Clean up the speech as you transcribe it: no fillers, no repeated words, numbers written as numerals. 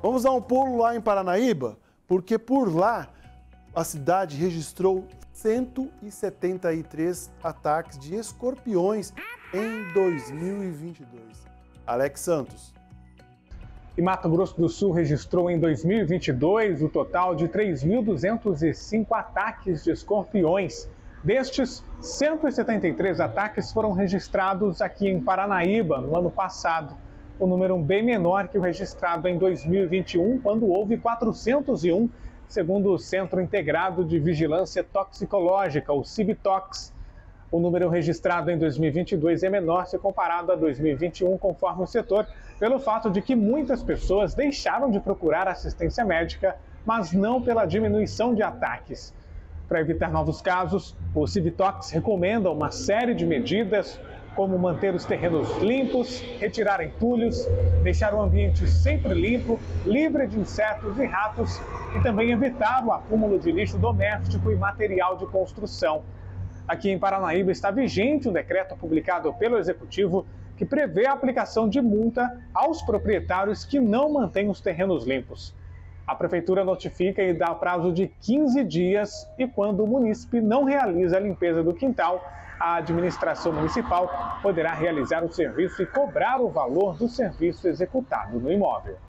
Vamos dar um pulo lá em Paranaíba, porque por lá a cidade registrou 173 ataques de escorpiões em 2022. Alex Santos. E Mato Grosso do Sul registrou em 2022 o total de 3.205 ataques de escorpiões. Destes, 173 ataques foram registrados aqui em Paranaíba no ano passado, um número bem menor que o registrado em 2021, quando houve 401, segundo o Centro Integrado de Vigilância Toxicológica, o CIVITOX. O número registrado em 2022 é menor se comparado a 2021, conforme o setor, pelo fato de que muitas pessoas deixaram de procurar assistência médica, mas não pela diminuição de ataques. Para evitar novos casos, o CIVITOX recomenda uma série de medidas, como manter os terrenos limpos, retirar entulhos, deixar o ambiente sempre limpo, livre de insetos e ratos e também evitar o acúmulo de lixo doméstico e material de construção. Aqui em Paranaíba está vigente um decreto publicado pelo Executivo que prevê a aplicação de multa aos proprietários que não mantêm os terrenos limpos. A Prefeitura notifica e dá prazo de 15 dias e quando o munícipe não realiza a limpeza do quintal, a administração municipal poderá realizar o serviço e cobrar o valor do serviço executado no imóvel.